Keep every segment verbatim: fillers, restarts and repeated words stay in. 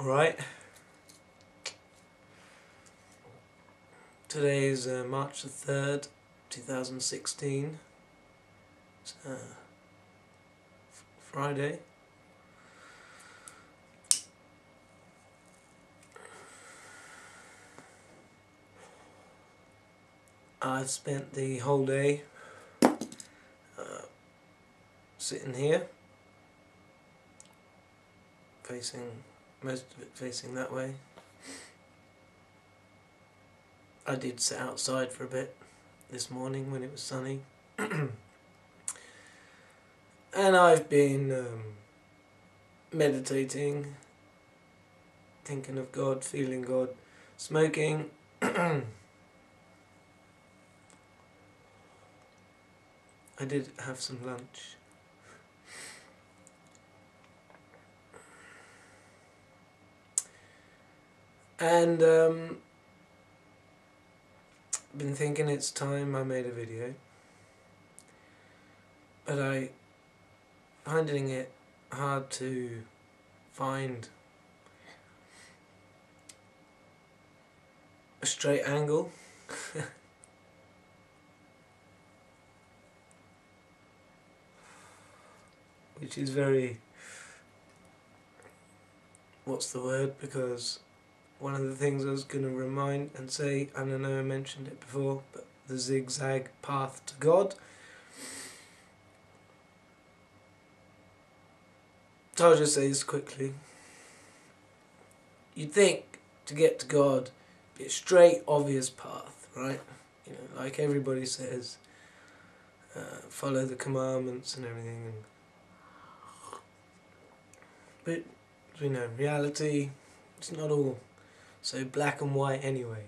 Alright, today is uh, March the third, two thousand sixteen, it's uh, Friday. I've spent the whole day uh, sitting here, facing, most of it facing that way. I did sit outside for a bit this morning when it was sunny. And I've been um, meditating, thinking of God, feeling God, smoking. I did have some lunch. And um, been thinking it's time I made a video, but I finding it hard to find a straight angle. Which is very, what's the word, because one of the things I was going to remind and say, and I know I mentioned it before, but the zigzag path to God. So I'll just say this quickly. You'd think to get to God, be a straight, obvious path, right? You know, like everybody says, uh, follow the commandments and everything. And but as we know, reality, it's not all so black and white anyway.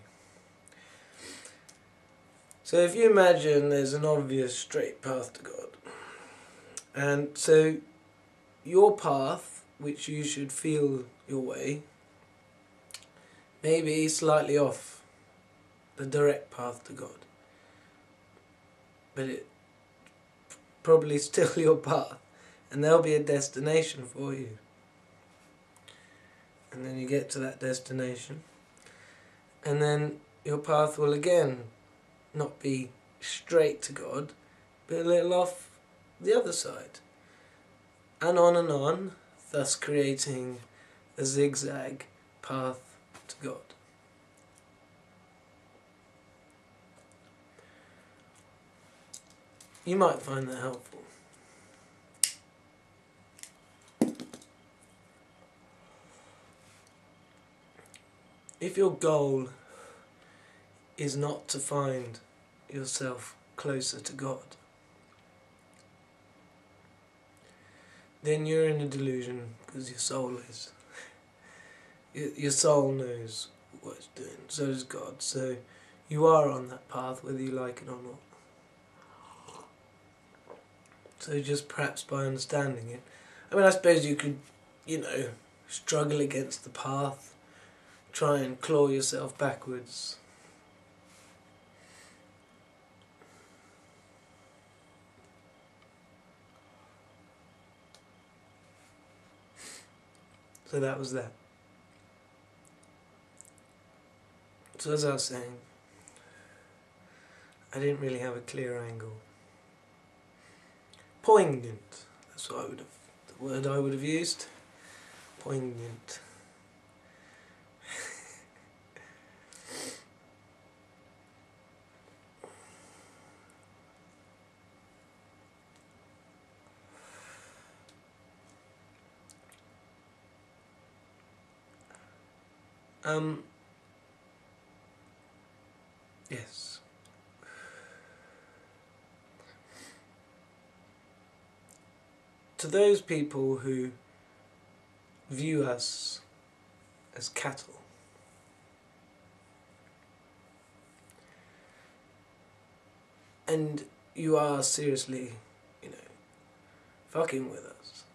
So if you imagine there's an obvious straight path to God, and so your path, which you should feel your way, may be slightly off the direct path to God, but it probably still your path, and there'll be a destination for you. And then you get to that destination, and then your path will again not be straight to God, but a little off the other side, and on and on, thus creating a zigzag path to God. You might find that helpful. If your goal is not to find yourself closer to God, then you're in a delusion, because your soul is. Your soul knows what it's doing, so does God. So you are on that path whether you like it or not. So just perhaps by understanding it, I mean, I suppose you could, you know, struggle against the path, try and claw yourself backwards. So that was that. So as I was saying, I didn't really have a clear angle. Poignant, that's what I would have, the word I would have used. Poignant. Um, yes. To those people who view us as cattle, and you are seriously, you know, fucking with us.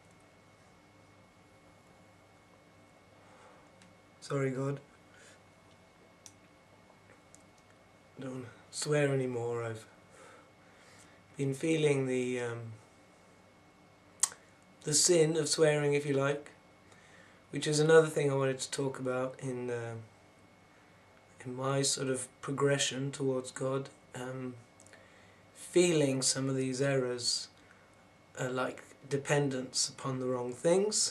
Sorry, God. I don't want to swear anymore. I've been feeling the um, the sin of swearing, if you like, which is another thing I wanted to talk about in uh, in my sort of progression towards God. Um, feeling some of these errors uh, like dependence upon the wrong things,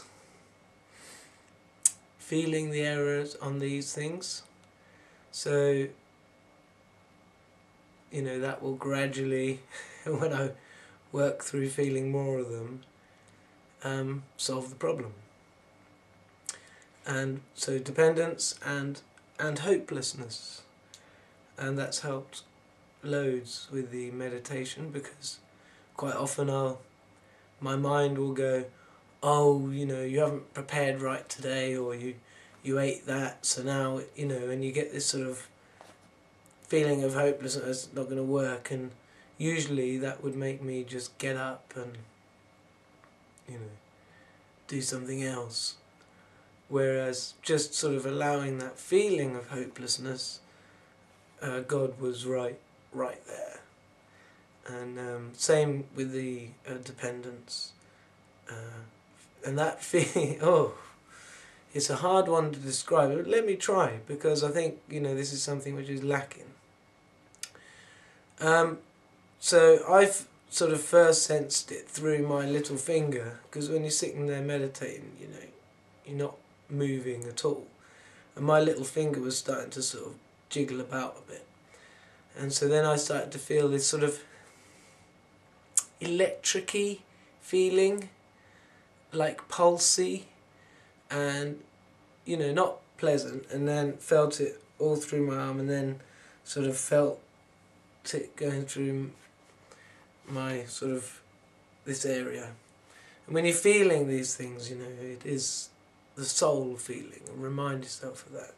feeling the errors on these things. So, you know, that will gradually, when I work through feeling more of them, um, solve the problem. And so dependence and and hopelessness, and that's helped loads with the meditation, because quite often I'll my mind will go, oh, you know, you haven't prepared right today, or you you ate that, so now, you know, and you get this sort of feeling of hopelessness, it's not going to work, and usually that would make me just get up and, you know, do something else. Whereas just sort of allowing that feeling of hopelessness, uh, God was right, right there. And um, same with the uh, dependence. Uh, and that feeling, oh, it's a hard one to describe. But let me try, because I think, you know, this is something which is lacking. Um, so I've sort of first sensed it through my little finger, because when you're sitting there meditating, you know, you're not moving at all. And my little finger was starting to sort of jiggle about a bit. And so then I started to feel this sort of electric-y feeling, like pulsy, and, you know, not pleasant, and then felt it all through my arm, and then sort of felt it going through my sort of this area. And when you're feeling these things, you know, it is the soul feeling, and remind yourself of that.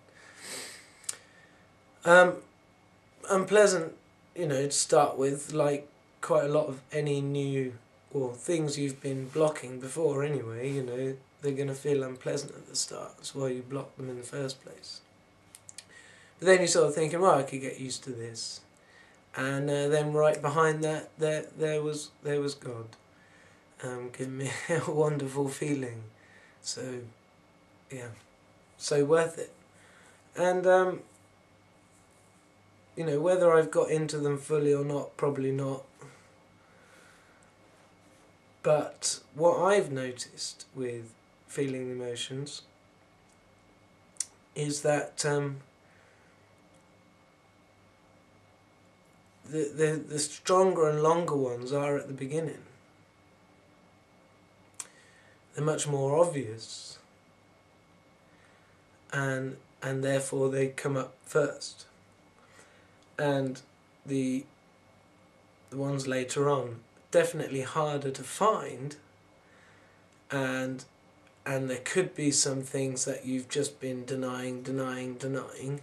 Um, unpleasant, you know, to start with, like quite a lot of any new or things you've been blocking before anyway, you know, they're going to feel unpleasant at the start. That's why you block them in the first place. But then you're sort of thinking, well, I could get used to this. And uh, then right behind that, there there was there was God, um, giving me a wonderful feeling. So, yeah, so worth it. And, um, you know, whether I've got into them fully or not, probably not. But what I've noticed with feeling the emotions is that um, the, the, the stronger and longer ones are at the beginning. They're much more obvious, and and therefore they come up first. And the the ones later on, definitely harder to find, and and there could be some things that you've just been denying, denying, denying,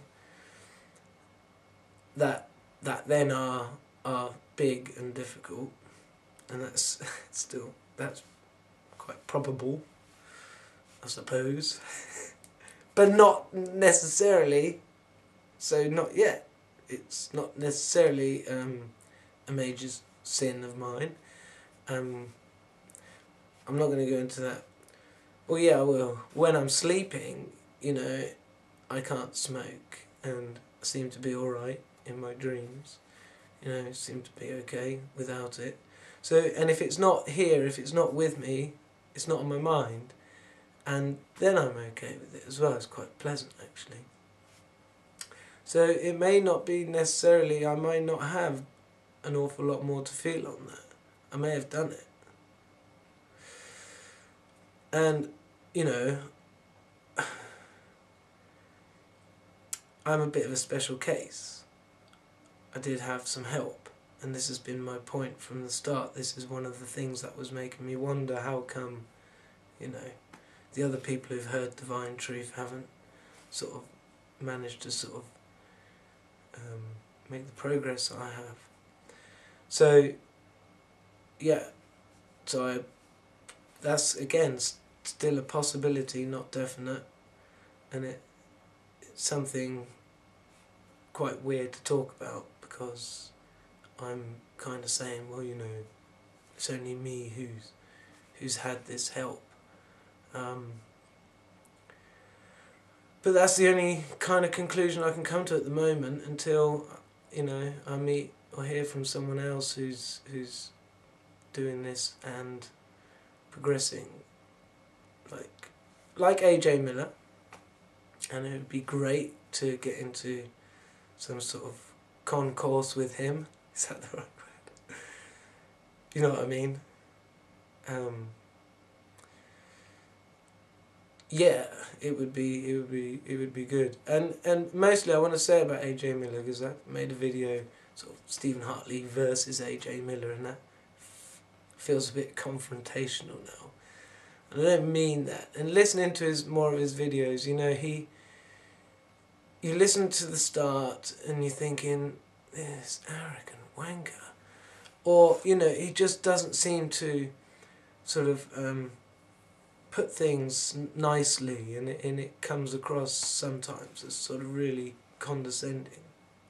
that that then are are big and difficult, and that's still that's quite probable, I suppose, but not necessarily. So not yet. It's not necessarily um, a major sin of mine. Um, I'm not going to go into that. Well, yeah, I will. When I'm sleeping, you know, I can't smoke, and I seem to be all right in my dreams. You know, seem to be okay without it. So, and if it's not here, if it's not with me, it's not on my mind, and then I'm okay with it as well. It's quite pleasant, actually. So it may not be necessarily, I might not have an awful lot more to feel on that. I may have done it. And, you know, I'm a bit of a special case. I did have some help, and this has been my point from the start. This is one of the things that was making me wonder how come, you know, the other people who've heard divine truth haven't sort of managed to sort of um, make the progress I have. So, yeah, so I, that's again still a possibility, not definite, and it, it's something quite weird to talk about, because I'm kind of saying, well, you know, it's only me who's who's had this help. Um, But that's the only kind of conclusion I can come to at the moment until, you know, I meet or hear from someone else who's who's doing this and progressing, like like A J Miller, and it would be great to get into some sort of concourse with him. Is that the right word? You know what I mean? Um, yeah, it would be it would be it would be good. And and mostly I want to say about A J Miller because I made a video sort of Stephen Hartley versus A J Miller, and that f feels a bit confrontational now. And I don't mean that. And listening to his more of his videos, you know, he you listen to the start and you're thinking, this arrogant wanker. Or, you know, he just doesn't seem to sort of um, put things nicely, and it, and it comes across sometimes as sort of really condescending.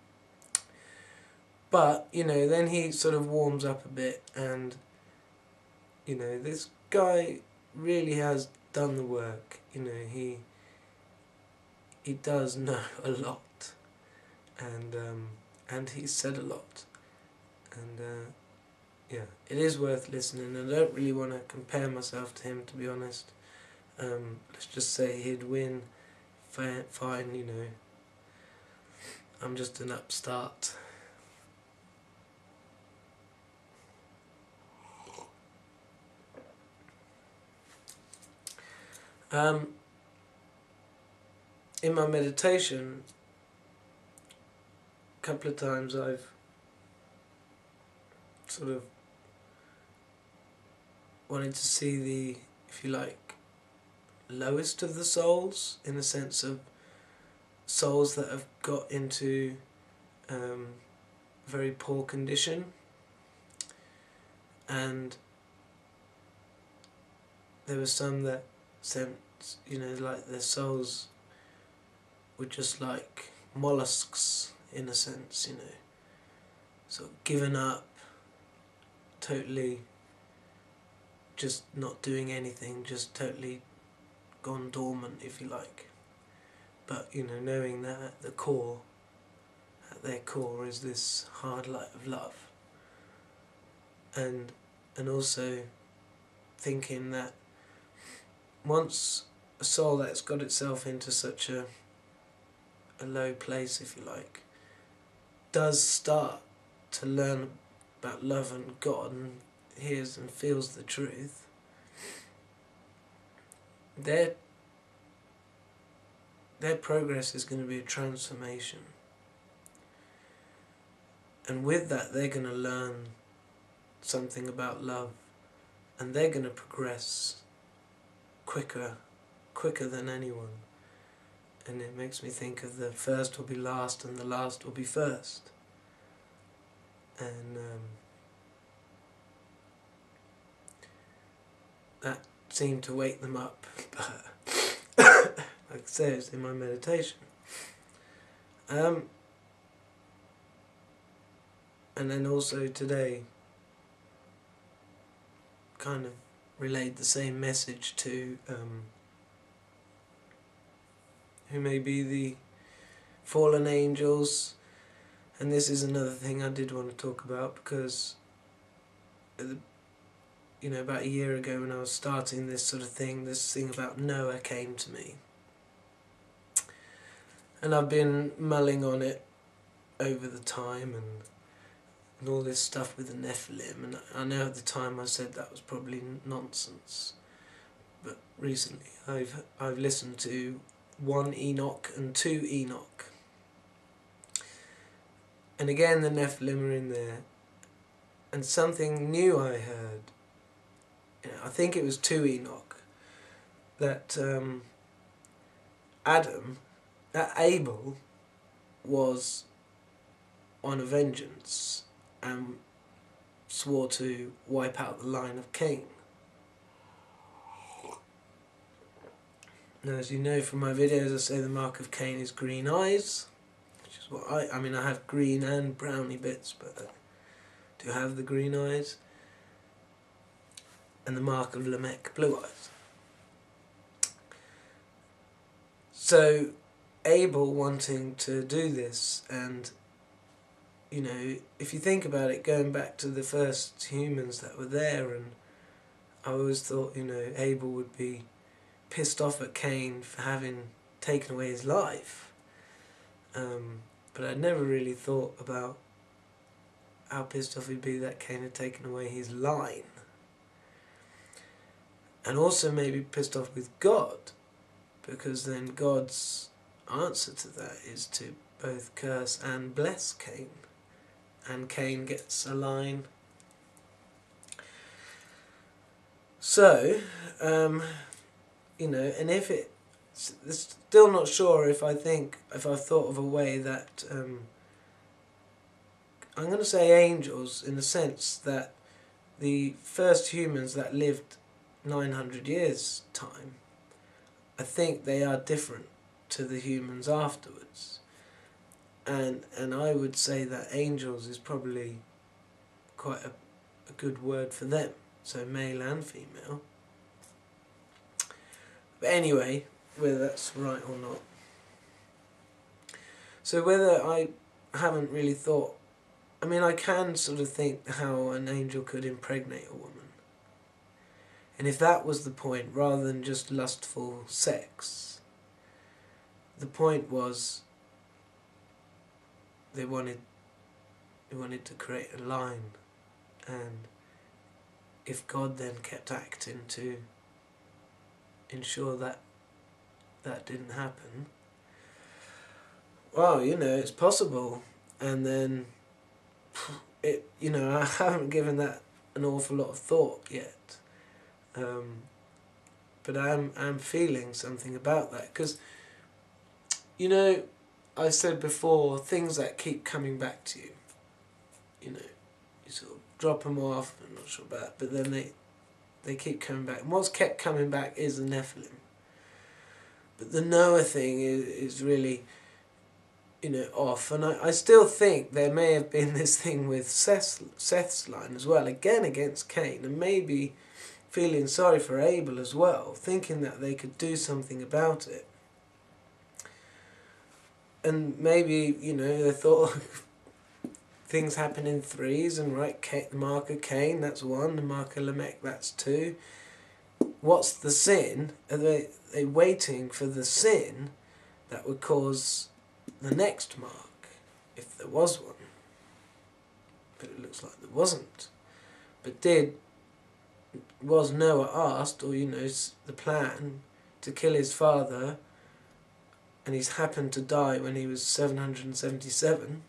But, you know, then he sort of warms up a bit, and, you know, this guy really has done the work. You know, he he does know a lot, and um, and he's said a lot, and uh, yeah, it is worth listening. I don't really want to compare myself to him, to be honest. Um, let's just say he'd win, fine, you know. I'm just an upstart. Um, in my meditation, a couple of times I've sort of wanted to see the, if you like, lowest of the souls, in the sense of souls that have got into um, very poor condition, and there were some that sent, you know, like their souls were just like mollusks in a sense, you know, sort of given up, totally just not doing anything, just totally gone dormant, if you like. But, you know, knowing that at the core, at their core is this hard light of love. And and also thinking that once a soul that's got itself into such a a low place, if you like, does start to learn about love and God and hears and feels the truth, their their progress is going to be a transformation. And with that, they're going to learn something about love, and they're going to progress quicker, quicker than anyone. And it makes me think of the first will be last and the last will be first. And um, that seemed to wake them up, but like I say, it's in my meditation. Um, and then also today, kind of relayed the same message to um, who may be the fallen angels. And this is another thing I did want to talk about, because you know, about a year ago when I was starting this sort of thing, this thing about Noah came to me. And I've been mulling on it over the time, and, and all this stuff with the Nephilim, and I know at the time I said that was probably nonsense, but recently I've I've listened to one Enoch and two Enoch, and again the Nephilim are in there, and something new I heard. You know, I think it was two Enoch, that um, Adam, that Abel, was on a vengeance and swore to wipe out the line of Cain. Now, as you know from my videos, I say the mark of Cain is green eyes, which is what I, I mean, I have green and browny bits, but I do have the green eyes. And the mark of Lamech, blue eyes. So, Abel wanting to do this, and you know, if you think about it, going back to the first humans that were there, and I always thought, you know, Abel would be pissed off at Cain for having taken away his life. Um, but I never really thought about how pissed off he'd be that Cain had taken away his line. And also maybe pissed off with God, because then God's answer to that is to both curse and bless Cain. And Cain gets a line. So, um, you know, and if it, still not sure if I think, if I've thought of a way that, um, I'm going to say angels, in the sense that the first humans that lived nine hundred years time, I think they are different to the humans afterwards. And and I would say that angels is probably quite a, a good word for them. So male and female. But anyway, whether that's right or not. So whether I haven't really thought, I mean, I can sort of think how an angel could impregnate a woman. And if that was the point, rather than just lustful sex, the point was they wanted they wanted to create a line, and if God then kept acting to ensure that that didn't happen, well, you know, it's possible. And then it, you know, I haven't given that an awful lot of thought yet. Um, but I'm I'm feeling something about that, because, you know, I said before, things that keep coming back to you, you know, you sort of drop them off, I'm not sure about it, but then they they keep coming back. And what's kept coming back is the Nephilim. But the Noah thing is, is really, you know, off. And I, I still think there may have been this thing with Seth's, Seth's line as well, again against Cain, and maybe feeling sorry for Abel as well, thinking that they could do something about it. And maybe, you know, they thought things happen in threes, and right, Cain, the mark of Cain, that's one, the mark of Lamech, that's two. What's the sin? Are they, they waiting for the sin that would cause the next mark, if there was one? But it looks like there wasn't. But did, was Noah asked, or, you know, the plan to kill his father, and he's happened to die when he was seven hundred seventy-seven,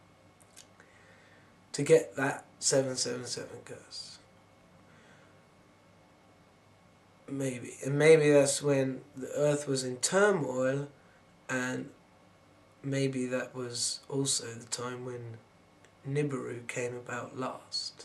to get that seven seven seven curse? Maybe. And maybe that's when the earth was in turmoil, and maybe that was also the time when Nibiru came about last.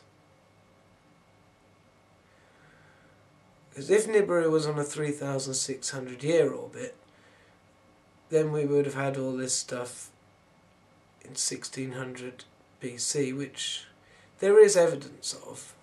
Because if Nibiru was on a three thousand six hundred year orbit, then we would have had all this stuff in sixteen hundred B C, which there is evidence of.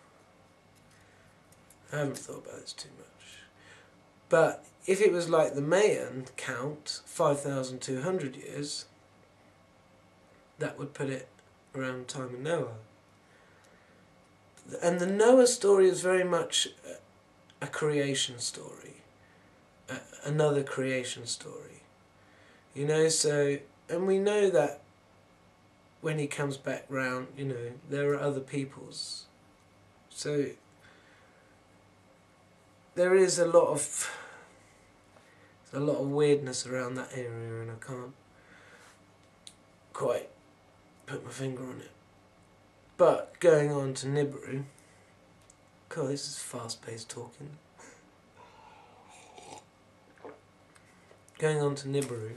I haven't thought about this too much. But if it was like the Mayan count, five thousand two hundred years, that would put it around the time of Noah. And the Noah story is very much a creation story, a, another creation story. You know, so, and we know that when he comes back round, you know, there are other peoples. So there is a lot of a lot of weirdness around that area, and I can't quite put my finger on it. But going on to Nibiru, God, this is fast-paced talking. Going on to Nibiru,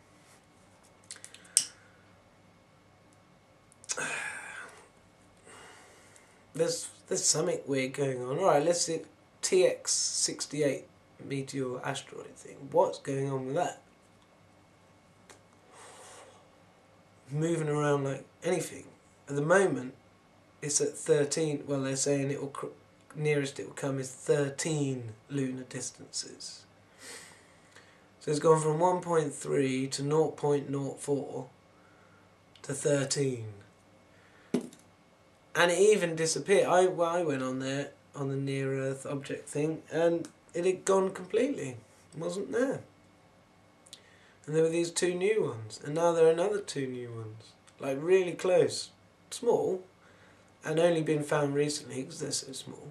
there's there's something weird going on. All right, let's see. T X sixty-eight meteor asteroid thing. What's going on with that? Moving around like anything. At the moment, it's at thirteen. Well, they're saying it will nearest it will come is thirteen lunar distances. So it's gone from one point three to zero point zero four to thirteen. And it even disappeared. I, well, I went on there, on the near Earth object thing, and it had gone completely. It wasn't there. And there were these two new ones, and now there are another two new ones. Like really close. Small, and only been found recently because they're so small.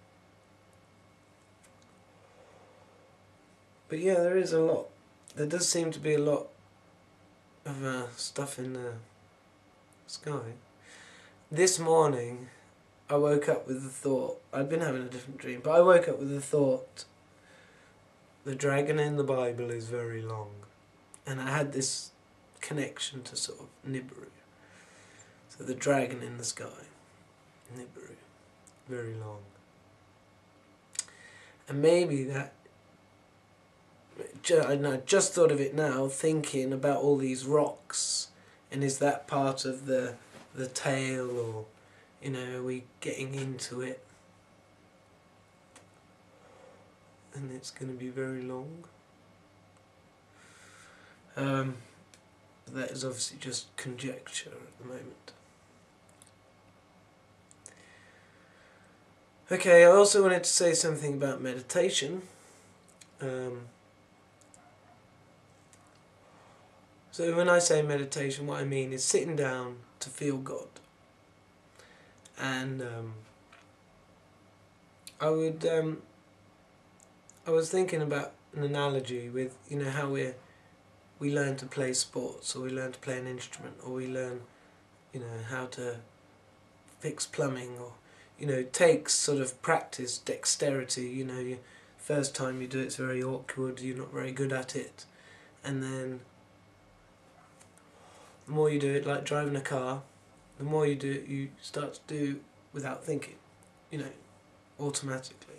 But yeah, there is a lot. There does seem to be a lot of uh, stuff in the sky. This morning, I woke up with the thought, I'd been having a different dream, but I woke up with the thought, the dragon in the Bible is very long. And I had this connection to sort of Nibiru. So the dragon in the sky, Nibiru, very long. And maybe that, I just thought of it now, thinking about all these rocks, and is that part of the the tail, or, you know, are we getting into it? And it's going to be very long. Um, that is obviously just conjecture at the moment. Okay, I also wanted to say something about meditation. Um, so when I say meditation, what I mean is sitting down to feel God. And um, I would, um, I was thinking about an analogy with, you know, how we we learn to play sports, or we learn to play an instrument, or we learn, you know, how to fix plumbing, or, you know, it takes sort of practice, dexterity. You know, you, first time you do it, it's very awkward, you're not very good at it, and then the more you do it, like driving a car, the more you do it, you start to do without thinking, you know, automatically.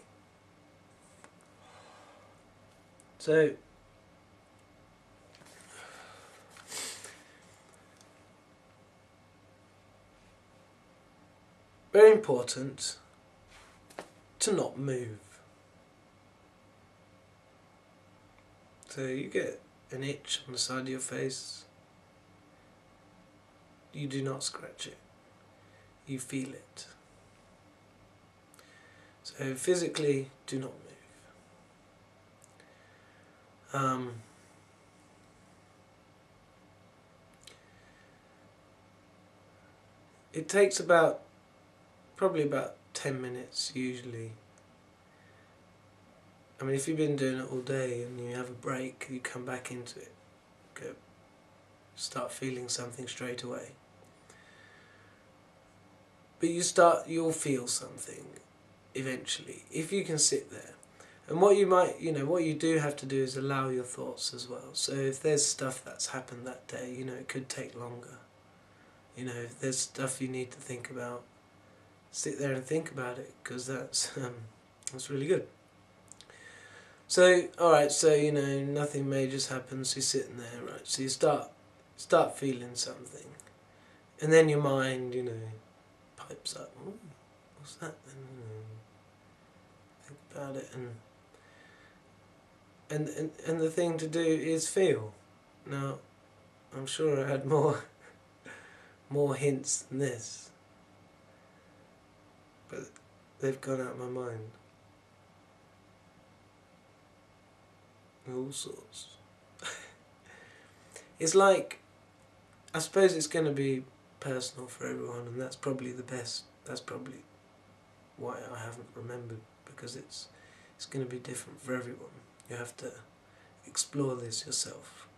So very important to not move. So you get an itch on the side of your face, you do not scratch it, you feel it. So physically, do not move. Um, it takes about, probably about ten minutes usually. I mean, if you've been doing it all day and you have a break, you come back into it, go, start feeling something straight away. But you start, you'll feel something eventually, if you can sit there. And what you might, you know, what you do have to do is allow your thoughts as well. So if there's stuff that's happened that day, you know, it could take longer. You know, if there's stuff you need to think about, sit there and think about it, because that's, um, that's really good. So, alright, so, you know, nothing major's happened, so you're sitting there, right, so you start, start feeling something. And then your mind, you know, pipes up, oh, what's that then, you know, think about it, and, and, and, and the thing to do is feel. Now, I'm sure I had more, more hints than this, but they've gone out of my mind. All sorts. It's like, I suppose it's going to be personal for everyone, and that's probably the best, that's probably why I haven't remembered, because it's it's going to be different for everyone. You have to explore this yourself.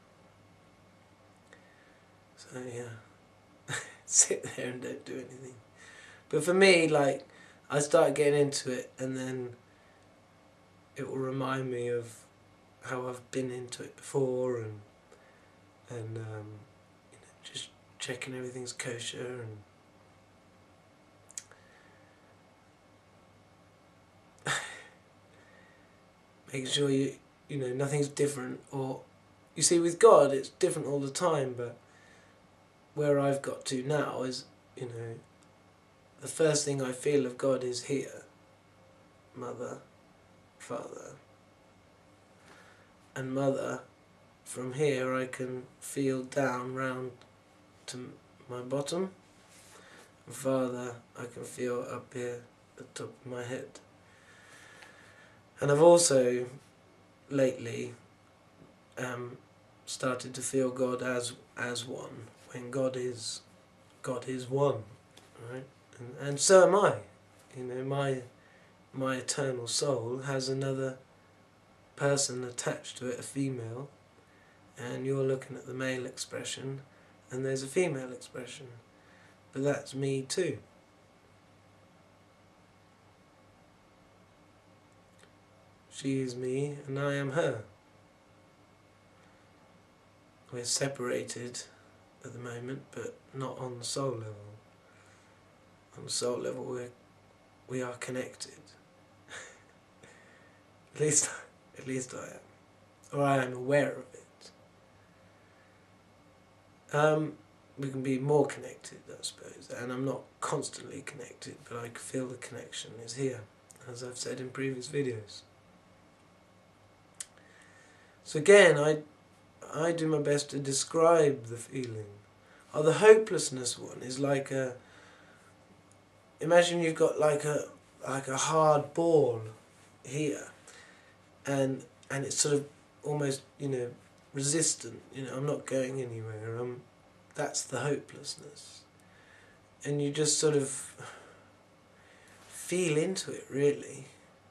So yeah, sit there and don't do anything. But for me, like, I start getting into it, and then it will remind me of how I've been into it before, and and um, you know, just checking everything's kosher, and making sure you you know nothing's different. Or you see, with God it's different all the time, but where I've got to now is, you know, the first thing I feel of God is here, Mother, Father. And Mother from here I can feel down round to my bottom, and farther I can feel up here at the top of my head. And I've also lately um, started to feel God as as one, when God is God is one, right? And, and so am I. You know, my my eternal soul has another person attached to it, a female, and you're looking at the male expression, and there's a female expression, but that's me too. She is me, and I am her. We're separated at the moment, but not on the soul level. On the soul level, we're, we are connected. At least, at least I am, or I am aware of it. Um, we can be more connected, I suppose, and I'm not constantly connected, but I feel the connection is here, as I've said in previous videos. So again, I, I do my best to describe the feeling. Oh, the hopelessness one is like a. Imagine you've got like a like a hard ball here, and and it's sort of almost, you know, resistant. You know, I'm not going anywhere. I'm. That's the hopelessness, and you just sort of feel into it. Really,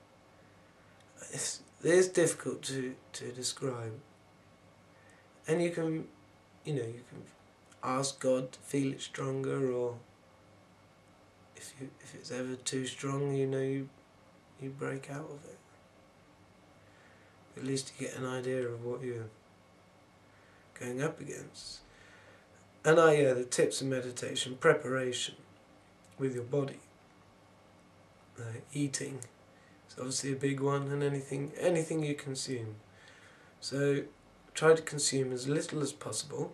it's it's difficult to to describe. And you can, you know, you can ask God to feel it stronger, or if you if it's ever too strong, you know, you you break out of it. At least you get an idea of what you're going up against. And I, yeah, the tips of meditation: preparation with your body, uh, eating. It's obviously a big one, and anything anything you consume. So try to consume as little as possible,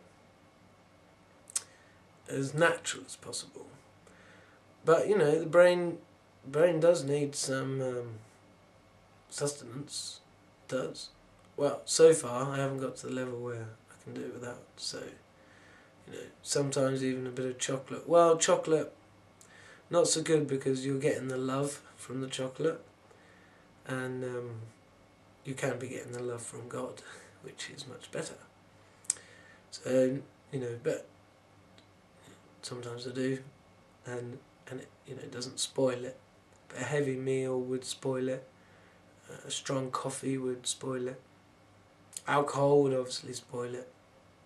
as natural as possible. But you know, the brain brain does need some um, sustenance. It does. Well, so far I haven't got to the level where I can do it without. So, you know, sometimes even a bit of chocolate. Well, chocolate, not so good, because you're getting the love from the chocolate, and um, you can be getting the love from God, which is much better. So, you know, but sometimes I do, and and it, you know, it doesn't spoil it. But a heavy meal would spoil it. A strong coffee would spoil it. Alcohol would obviously spoil it.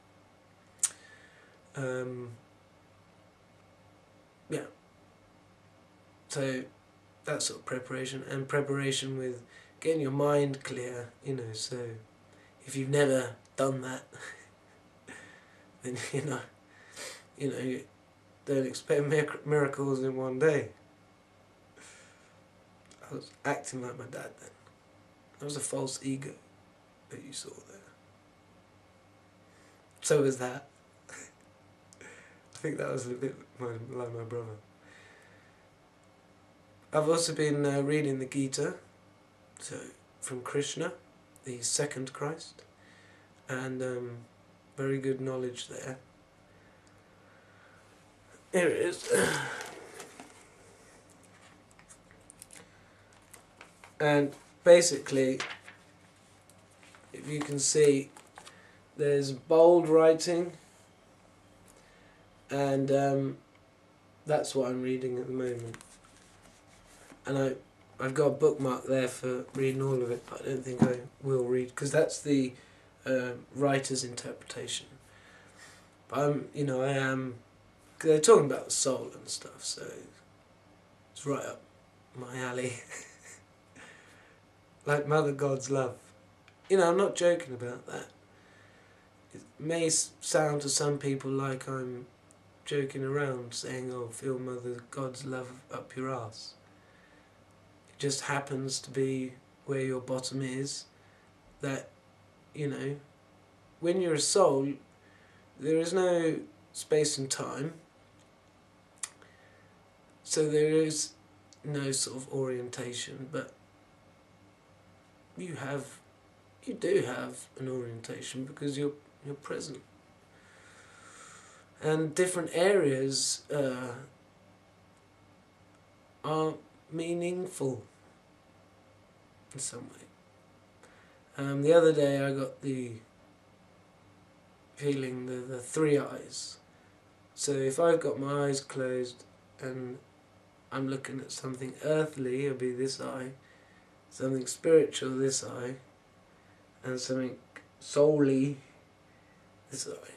Um, yeah. So that sort of preparation, and preparation with getting your mind clear, you know, so if you've never done that, then, you know, you know, you don't expect miracles in one day. I was acting like my dad then. That was a false ego that you saw there. So was that. I think that was a bit like my brother. I've also been uh, reading the Gita, so from Krishna, the second Christ, and um, very good knowledge there. Here it is. And basically, if you can see, there's bold writing, and um, that's what I'm reading at the moment. And I, I've got a bookmark there for reading all of it, but I don't think I will read, because that's the uh, writer's interpretation. But I'm, you know, I am, because they're talking about the soul and stuff, so it's right up my alley. Like Mother God's love. You know, I'm not joking about that. It may sound to some people like I'm joking around, saying, oh, feel Mother God's love up your ass. It just happens to be where your bottom is, that, you know, when you're a soul, there is no space and time, so there is no sort of orientation, but you have you do have an orientation because you're you're present. And different areas uh, are meaningful in some way. Um, the other day I got the feeling, the, the three eyes. So if I've got my eyes closed and I'm looking at something earthly, it'll be this eye, something spiritual, this eye, and something soully, this eye.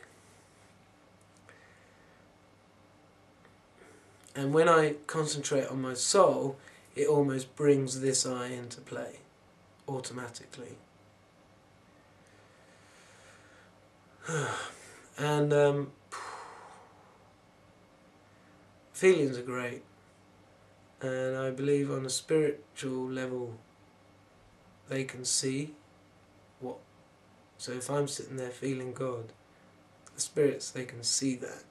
And when I concentrate on my soul, it almost brings this eye into play, automatically. And um, feelings are great. And I believe on a spiritual level, they can see what. So if I'm sitting there feeling God, the spirits, they can see that.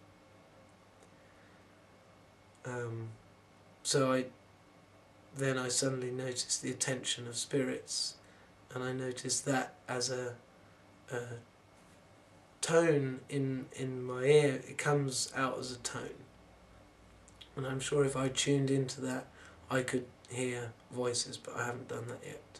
Um, so I, then I suddenly notice the attention of spirits, and I notice that as a, a tone in in my ear. It comes out as a tone, and I'm sure if I tuned into that, I could hear voices, but I haven't done that yet.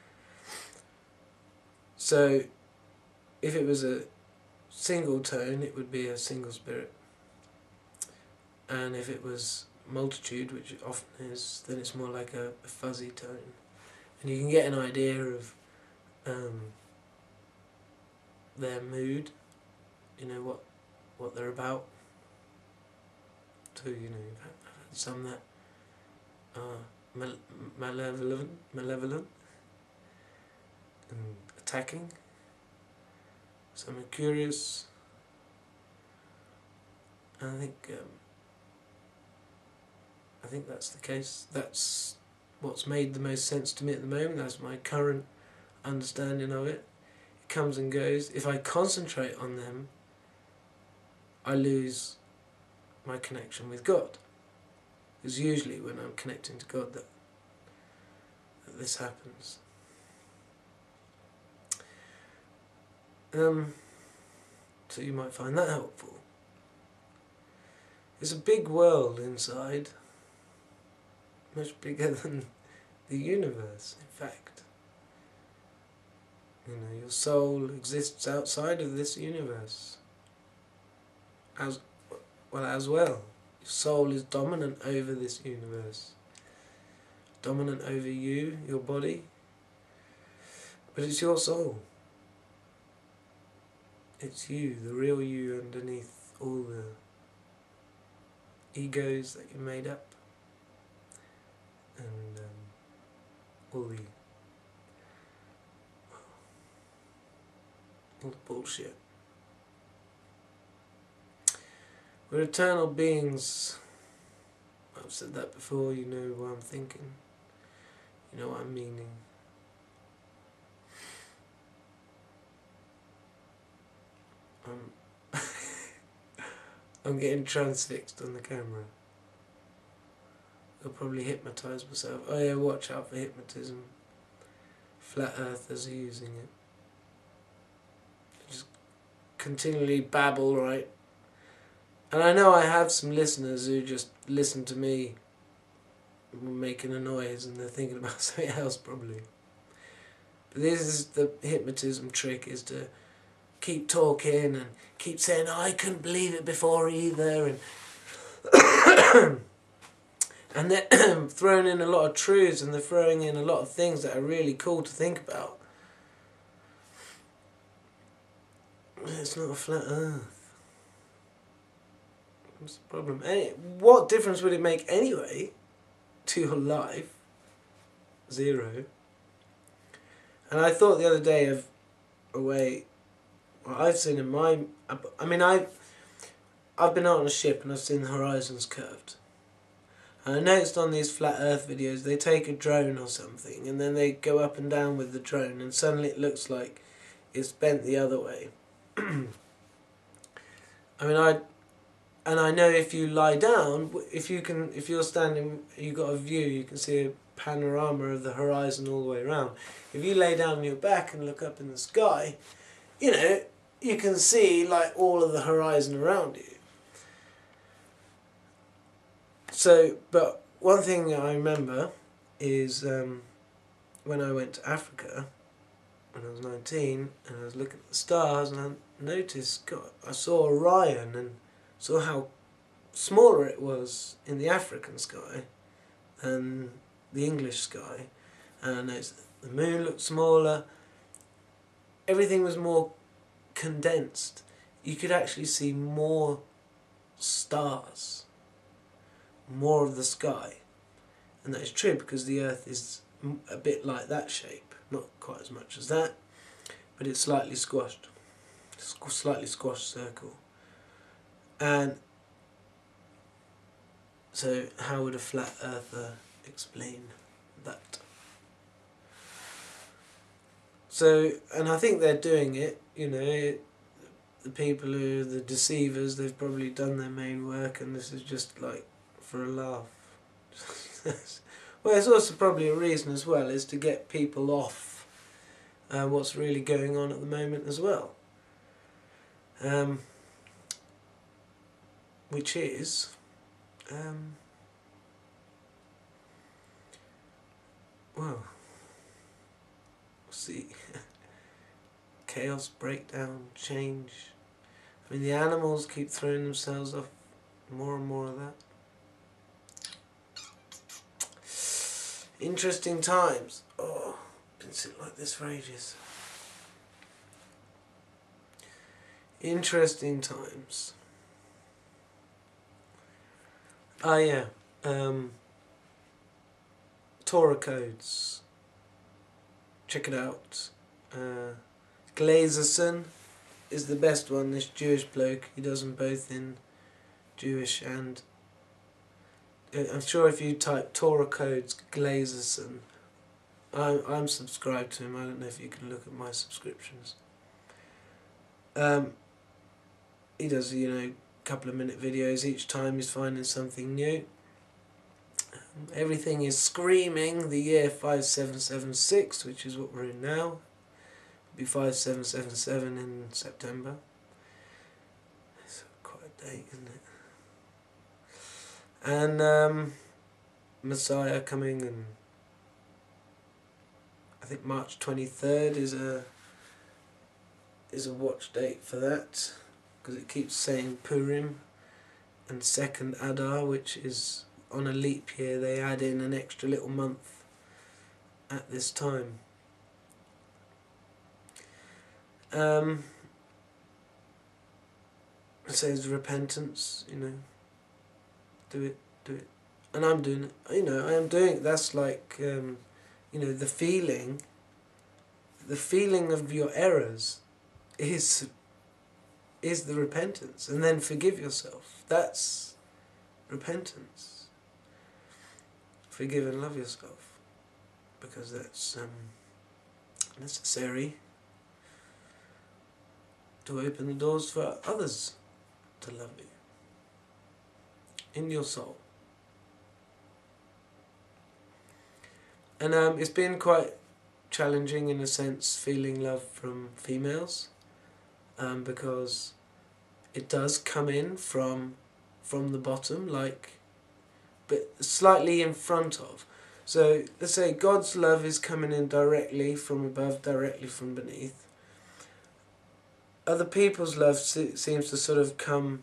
So, if it was a single tone, it would be a single spirit. And if it was multitude, which it often is, then it's more like a, a fuzzy tone. And you can get an idea of um, their mood, you know, what what they're about. So, you know, you've had, I've had some that are mal malevolent, malevolent and attacking. Some are curious. And I think um, I think that's the case. That's what's made the most sense to me at the moment. That's my current understanding of it. It comes and goes. If I concentrate on them, I lose my connection with God. It's usually when I'm connecting to God that, that this happens. Um, so you might find that helpful. It's a big world inside. Much bigger than the universe, in fact. You know, your soul exists outside of this universe. As well as well. Your soul is dominant over this universe. Dominant over you, your body. But it's your soul. It's you, the real you underneath all the egos that you made up. And um, all the all the bullshit. We're eternal beings. I've said that before. You know what I'm thinking. You know what I'm meaning. I'm I'm getting transfixed on the camera. I'll probably hypnotise myself. Oh yeah, watch out for hypnotism. Flat earthers are using it. Just continually babble, right? And I know I have some listeners who just listen to me making a noise and they're thinking about something else probably. But this is the hypnotism trick, is to keep talking and keep saying, oh, I couldn't believe it before either, and and they're throwing in a lot of truths, and they're throwing in a lot of things that are really cool to think about. It's not a flat earth. What's the problem? Any, what difference would it make anyway to your life? Zero. And I thought the other day of a way, well, I've seen in my, I mean I've, I've been out on a ship and I've seen the horizons curved. And I noticed on these flat earth videos, they take a drone or something and then they go up and down with the drone and suddenly it looks like it's bent the other way. I mean, I, and I know if you lie down, if you can, if you're standing, you got a view, you can see a panorama of the horizon all the way around. If you lay down on your back and look up in the sky, you know, you can see like all of the horizon around you. So, but one thing I remember is um, when I went to Africa when I was nineteen, and I was looking at the stars, and I noticed, God, I saw Orion and saw how smaller it was in the African sky than the English sky, and I noticed the moon looked smaller. Everything was more condensed. You could actually see more stars, more of the sky, and that is true because the Earth is a bit like that shape, not quite as much as that, but it's slightly squashed, slightly squashed circle. And so how would a flat earther explain that? So, and I think they're doing it, you know, it, the people who are the deceivers, they've probably done their main work, and this is just like for a laugh. Well, it's also probably a reason as well, is to get people off uh, what's really going on at the moment as well. Um, which is, um, well, see, chaos, breakdown, change. I mean, the animals keep throwing themselves off, more and more of that. Interesting times. Oh, been sitting like this for ages. Interesting times. Ah, yeah. Um, Torah codes. Check it out. Uh, Glazerson is the best one. This Jewish bloke. He does them both in Jewish and. I'm sure if you type Torah codes Glazerson, I'm I'm subscribed to him. I don't know if you can look at my subscriptions. Um, he does, you know, couple of minute videos each time. He's finding something new. Um, everything is screaming the year five seven seven six, which is what we're in now. It'll be five seven seven seven in September. It's quite a date, isn't it? And um, Messiah coming, and I think March twenty-third is a is a watch date for that, because it keeps saying Purim, and second Adar, which is on a leap year. They add in an extra little month at this time. Um, it says repentance, you know. Do it, do it. And I'm doing it, you know, I am doing it. That's like, um, you know, the feeling, the feeling of your errors is, is the repentance. And then forgive yourself. That's repentance. Forgive and love yourself. Because that's um, necessary to open the doors for others to love you. In your soul. And um, it's been quite challenging in a sense, feeling love from females, um, because it does come in from from the bottom, like, but slightly in front of. So let's say God's love is coming in directly from above, directly from beneath. Other people's love se seems to sort of come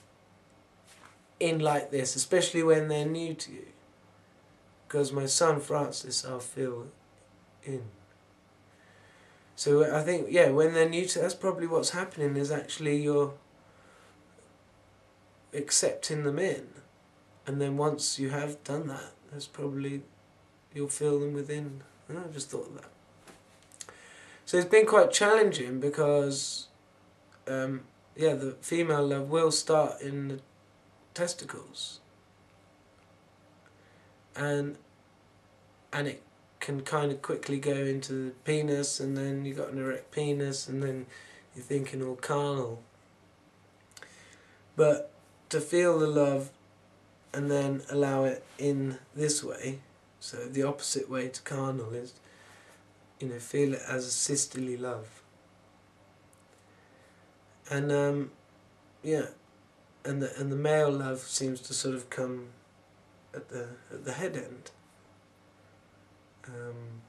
in like this, especially when they're new to you. Because my son Francis, I'll feel in. So I think, yeah, when they're new to, that's probably what's happening, is actually you're accepting them in. And then once you have done that, that's probably, you'll feel them within. And I just thought of that. So it's been quite challenging because, um, yeah, the female love will start in the testicles, and and it can kind of quickly go into the penis, and then you got an erect penis, and then you're thinking all carnal. But to feel the love and then allow it in this way, So the opposite way to carnal is, you know, feel it as a sisterly love. And um, yeah, and the and the male love seems to sort of come at the at the head end. Um,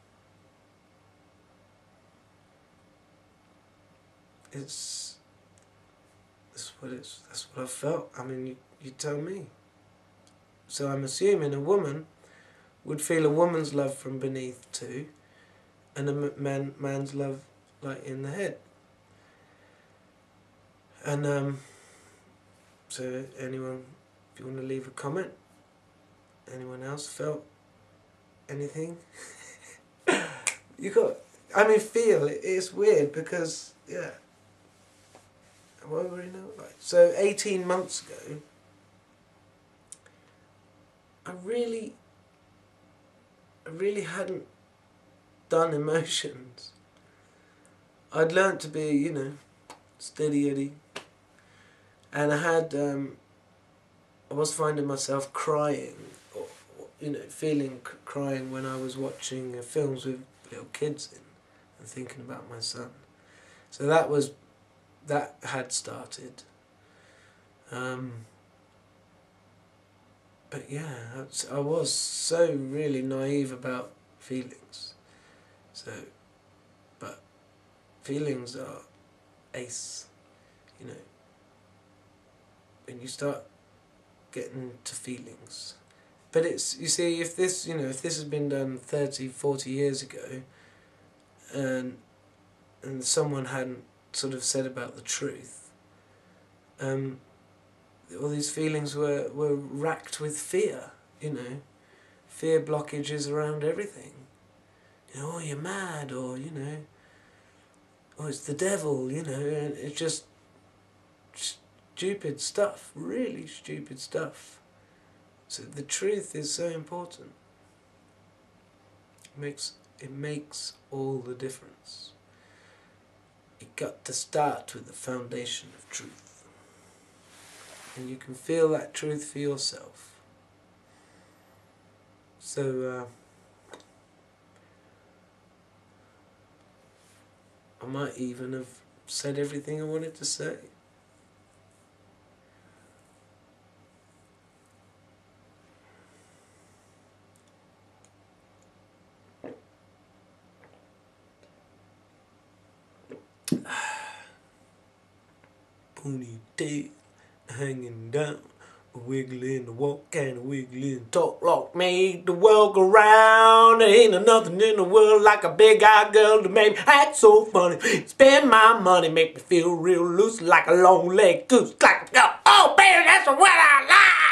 it's that's what it's that's what I felt. I mean, you you tell me. So I'm assuming a woman would feel a woman's love from beneath too, and a man man's love like in the head. And um, so anyone, if you want to leave a comment, anyone else felt anything? You got, I mean, feel it, it's weird because yeah. What do we know? Like, so eighteen months ago, I really, I really hadn't done emotions. I'd learnt to be, you know, steady Eddie, and I had, um, I was finding myself crying, or, or, you know, feeling c crying when I was watching uh, films with little kids in, and thinking about my son. So that was, that had started. Um, but yeah, I was so really naive about feelings. So, but feelings are ace, you know. When you start getting to feelings. But it's, you see, if this, you know, if this has been done thirty, forty years ago, and and someone hadn't sort of said about the truth, um, all these feelings were, were racked with fear, you know, fear blockages around everything. You know, oh, you're mad, or, you know, oh, it's the devil, you know, and it's just stupid stuff, really stupid stuff. So the truth is so important. It makes, it makes all the difference. You got to start with the foundation of truth. And you can feel that truth for yourself. So, uh, I might even have said everything I wanted to say. Ponytail hanging down, a wiggling to walk and a wiggling talk like me to walk around. There ain't nothing in the world like a big-eyed girl to make me act so funny. Spend my money, make me feel real loose like a long-legged goose. Like, oh, baby, that's what I like.